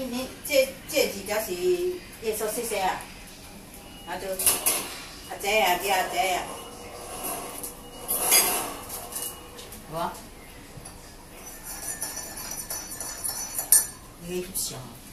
你这2条是叶素细细啊，啊就这啊，这啊这啊，有无？你翕相。